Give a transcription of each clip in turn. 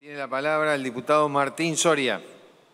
Tiene la palabra el diputado Martín Soria.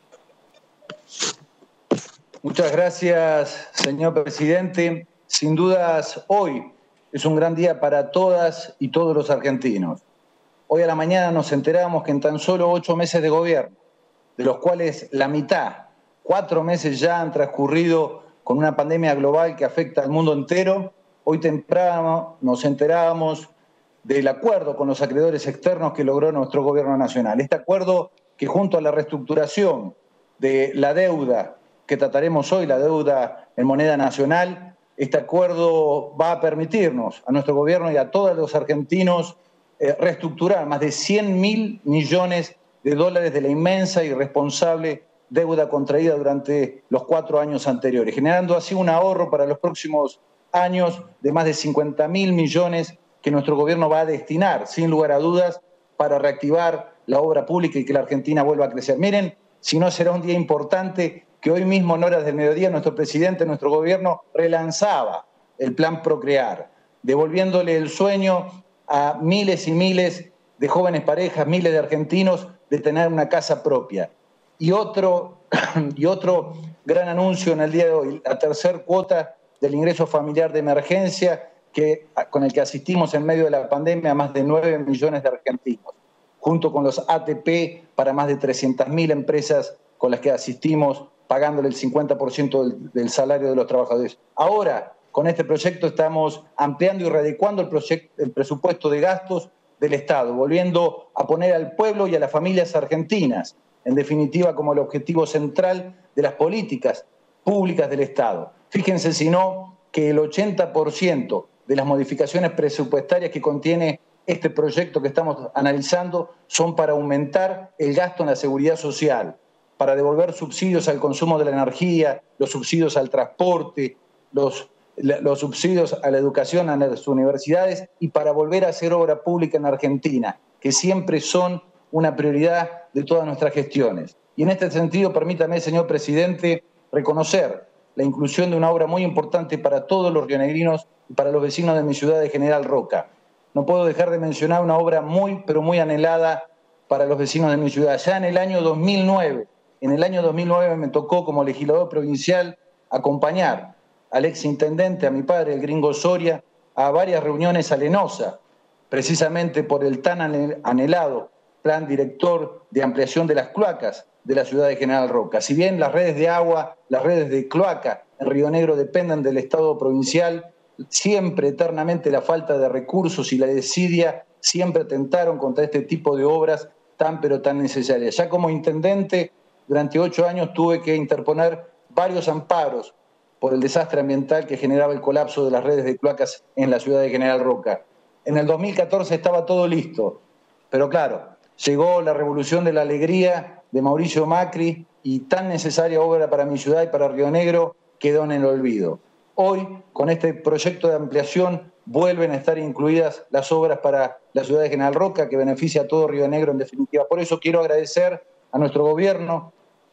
Muchas gracias, señor presidente. Sin dudas, hoy es un gran día para todas y todos los argentinos. Hoy a la mañana nos enteramos que en tan solo 8 meses de gobierno, de los cuales la mitad, 4 meses ya han transcurrido con una pandemia global que afecta al mundo entero, hoy temprano nos enterábamos del acuerdo con los acreedores externos que logró nuestro gobierno nacional. Este acuerdo que junto a la reestructuración de la deuda que trataremos hoy, la deuda en moneda nacional, este acuerdo va a permitirnos a nuestro gobierno y a todos los argentinos reestructurar más de 100.000 millones de dólares de la inmensa y responsable deuda contraída durante los 4 años anteriores, generando así un ahorro para los próximos años de más de 50.000 millones que nuestro gobierno va a destinar, sin lugar a dudas, para reactivar la obra pública y que la Argentina vuelva a crecer. Miren, si no será un día importante que hoy mismo en horas del mediodía nuestro presidente, nuestro gobierno, relanzaba el plan Procrear, devolviéndole el sueño a miles y miles de jóvenes parejas, miles de argentinos, de tener una casa propia. Y otro gran anuncio en el día de hoy, la tercera cuota del ingreso familiar de emergencia, con el que asistimos en medio de la pandemia a más de 9 millones de argentinos, junto con los ATP para más de 300.000 empresas con las que asistimos, pagándole el 50% del salario de los trabajadores. Ahora, con este proyecto estamos ampliando y readecuando el presupuesto de gastos del Estado, volviendo a poner al pueblo y a las familias argentinas, en definitiva, como el objetivo central de las políticas públicas del Estado. Fíjense, si no, que el 80% de las modificaciones presupuestarias que contiene este proyecto que estamos analizando son para aumentar el gasto en la seguridad social, para devolver subsidios al consumo de la energía, los subsidios al transporte, los subsidios a la educación, a las universidades, y para volver a hacer obra pública en Argentina, que siempre son una prioridad de todas nuestras gestiones. Y en este sentido, permítame, señor presidente, reconocer la inclusión de una obra muy importante para todos los rionegrinos y para los vecinos de mi ciudad de General Roca. No puedo dejar de mencionar una obra muy, pero muy anhelada para los vecinos de mi ciudad. Ya en el año 2009 me tocó como legislador provincial acompañar al exintendente, a mi padre, el gringo Soria, a varias reuniones a Lenosa, precisamente por el tan anhelado plan director de ampliación de las cloacas de la ciudad de General Roca. Si bien las redes de agua, las redes de cloaca en Río Negro dependen del Estado provincial, siempre eternamente la falta de recursos y la desidia siempre atentaron contra este tipo de obras tan pero tan necesarias. Ya como intendente, durante 8 años tuve que interponer varios amparos por el desastre ambiental que generaba el colapso de las redes de cloacas en la ciudad de General Roca. En el 2014 estaba todo listo, pero claro, llegó la revolución de la alegría de Mauricio Macri y tan necesaria obra para mi ciudad y para Río Negro quedó en el olvido. Hoy, con este proyecto de ampliación, vuelven a estar incluidas las obras para la ciudad de General Roca, que beneficia a todo Río Negro en definitiva. Por eso quiero agradecer a nuestro gobierno,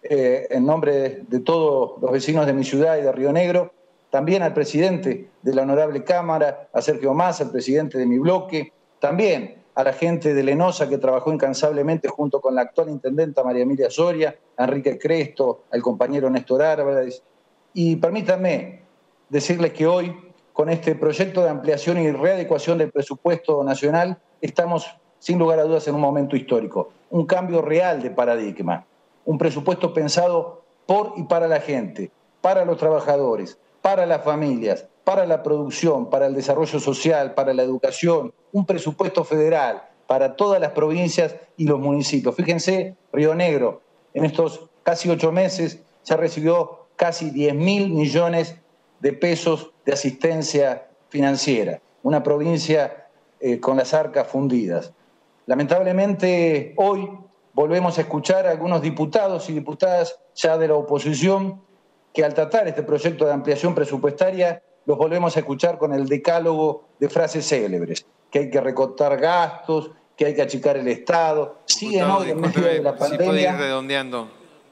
en nombre de todos los vecinos de mi ciudad y de Río Negro, también al presidente de la Honorable Cámara, a Sergio Massa, el presidente de mi bloque, también a la gente de Lenosa que trabajó incansablemente junto con la actual intendenta María Emilia Soria, a Enrique Cresto, al compañero Néstor Álvarez. Y permítanme decirles que hoy, con este proyecto de ampliación y readecuación del presupuesto nacional, estamos sin lugar a dudas en un momento histórico, un cambio real de paradigma, un presupuesto pensado por y para la gente, para los trabajadores, para las familias, para la producción, para el desarrollo social, para la educación, un presupuesto federal para todas las provincias y los municipios. Fíjense, Río Negro, en estos casi 8 meses ya recibió casi 10.000 millones de pesos de asistencia financiera, una provincia con las arcas fundidas. Lamentablemente, hoy volvemos a escuchar a algunos diputados y diputadas ya de la oposición que al tratar este proyecto de ampliación presupuestaria los volvemos a escuchar con el decálogo de frases célebres, que hay que recortar gastos, que hay que achicar el Estado. Siguen hoy en medio de la pandemia. Si puede ir redondeando.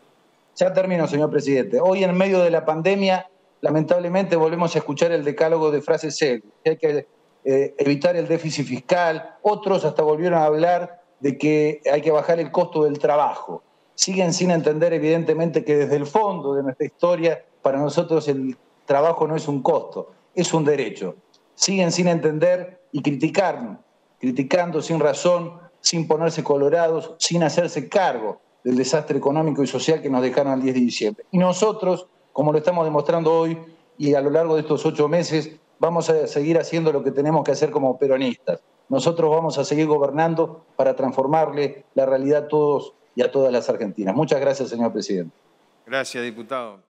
Ya termino, señor presidente. Hoy en medio de la pandemia, lamentablemente volvemos a escuchar el decálogo de frases célebres, que hay que evitar el déficit fiscal. Otros hasta volvieron a hablar de que hay que bajar el costo del trabajo. Siguen sin entender, evidentemente, que desde el fondo de nuestra historia, para nosotros el trabajo no es un costo, es un derecho. Siguen sin entender y criticando sin razón, sin ponerse colorados, sin hacerse cargo del desastre económico y social que nos dejaron el 10 de diciembre. Y nosotros, como lo estamos demostrando hoy y a lo largo de estos 8 meses, vamos a seguir haciendo lo que tenemos que hacer como peronistas. Nosotros vamos a seguir gobernando para transformarle la realidad a todos y a todas las argentinas. Muchas gracias, señor presidente. Gracias, diputado.